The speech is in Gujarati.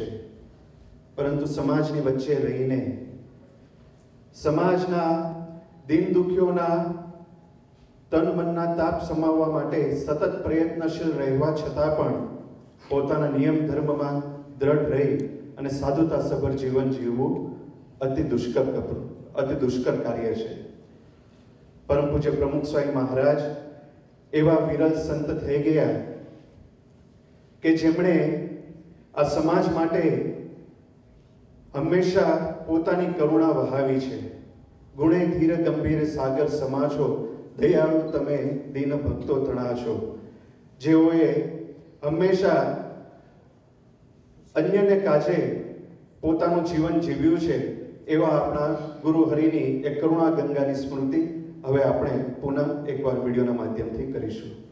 પરંતુ સમાજની વચ્ચે રહીને સમાજના દિન દુખ્યોના તન મનના તાપ સમાવવા માટે સતત પ્રયત્નશીલ રહેવા છતાં પણ પોતાના નિયમ ધર્મમાં દ્રઢ રહી અને સાધુતાસભર જીવન જીવવું અતિ દુષ્કર કાર્ય છે. પરમ પૂજ્ય પ્રમુખ સ્વામી મહારાજ એવા વિરલ સંત થઈ ગયા કે જેમણે આ સમાજ માટે હંમેશા પોતાની કરુણા વહાવી છે. ગુણે ધીર ગંભીર સાગર સમાજો, દયાળુ તમે દીન ભક્તો તણા છો. જેઓએ હંમેશા અન્યને કાજે પોતાનું જીવન જીવ્યું છે એવા આપણા ગુરુ હરિની એક કરુણા ગંગાની સ્મૃતિ હવે આપણે પુનઃ એકવાર વિડીયોના માધ્યમથી કરીશું.